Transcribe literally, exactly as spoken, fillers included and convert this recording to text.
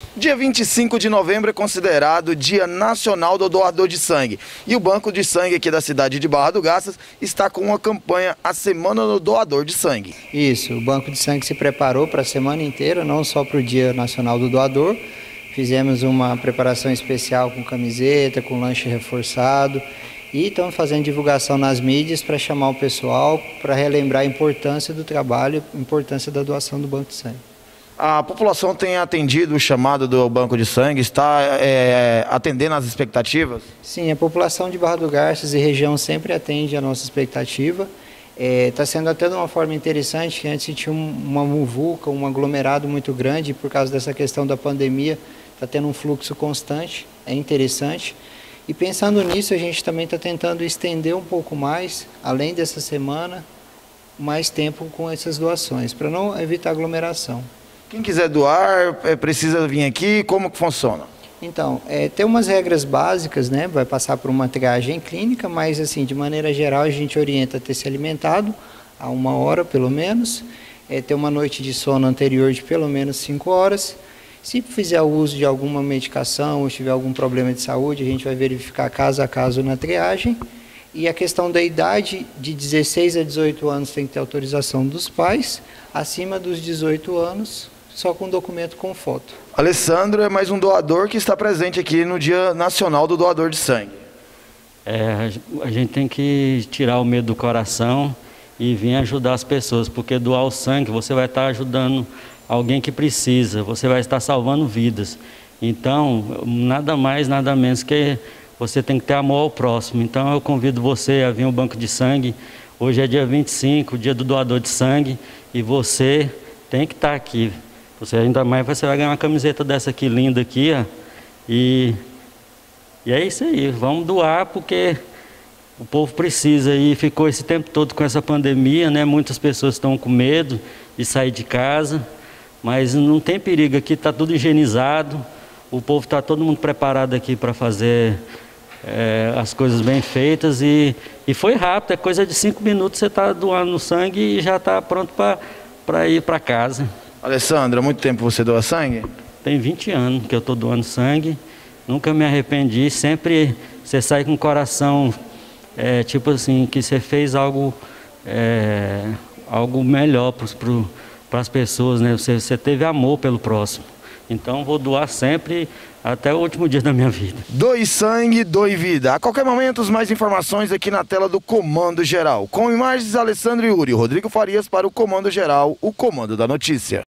Dia vinte e cinco de novembro é considerado Dia Nacional do Doador de Sangue. E o Banco de Sangue aqui da cidade de Barra do Garças está com uma campanha, a Semana do Doador de Sangue. Isso, o Banco de Sangue se preparou para a semana inteira, não só para o Dia Nacional do Doador. Fizemos uma preparação especial com camiseta, com lanche reforçado. E estamos fazendo divulgação nas mídias para chamar o pessoal, para relembrar a importância do trabalho, a importância da doação do Banco de Sangue. A população tem atendido o chamado do Banco de Sangue, está é, atendendo às expectativas? Sim, a população de Barra do Garças e região sempre atende a nossa expectativa. Está é, sendo até de uma forma interessante, que antes tinha uma muvuca, um aglomerado muito grande, por causa dessa questão da pandemia, está tendo um fluxo constante, é interessante. E pensando nisso, a gente também está tentando estender um pouco mais, além dessa semana, mais tempo com essas doações, para não evitar aglomeração. Quem quiser doar, é, precisa vir aqui, como que funciona? Então, é, tem umas regras básicas, né? Vai passar por uma triagem clínica, mas assim, de maneira geral, a gente orienta a ter se alimentado há uma hora pelo menos, é, ter uma noite de sono anterior de pelo menos cinco horas. Se fizer o uso de alguma medicação ou tiver algum problema de saúde, a gente vai verificar caso a caso na triagem. E a questão da idade, de dezesseis a dezoito anos tem que ter autorização dos pais, acima dos dezoito anos, só com documento com foto. Alessandro é mais um doador que está presente aqui no Dia Nacional do Doador de Sangue. É, a gente tem que tirar o medo do coração e vir ajudar as pessoas, porque doar o sangue você vai estar ajudando alguém que precisa, você vai estar salvando vidas. Então, nada mais, nada menos que você tem que ter amor ao próximo. Então, eu convido você a vir ao Banco de Sangue. Hoje é dia vinte e cinco, dia do doador de sangue, e você tem que estar aqui. Você ainda mais você vai ganhar uma camiseta dessa aqui, linda aqui, ó. E, e é isso aí, vamos doar porque o povo precisa. E ficou esse tempo todo com essa pandemia, né? Muitas pessoas estão com medo de sair de casa, mas não tem perigo, aqui está tudo higienizado, o povo está todo mundo preparado aqui para fazer é, as coisas bem feitas e, e foi rápido, é coisa de cinco minutos você está doando sangue e já está pronto para ir para casa. Alessandro, há muito tempo você doa sangue? Tem vinte anos que eu estou doando sangue, nunca me arrependi, sempre você sai com o coração, é, tipo assim, que você fez algo, é, algo melhor para as pessoas, né? Você, você teve amor pelo próximo. Então vou doar sempre até o último dia da minha vida. Doe sangue, doe vida. A qualquer momento, mais informações aqui na tela do Comando Geral. Com imagens, Alessandro Yuri, Rodrigo Farias para o Comando Geral, o Comando da Notícia.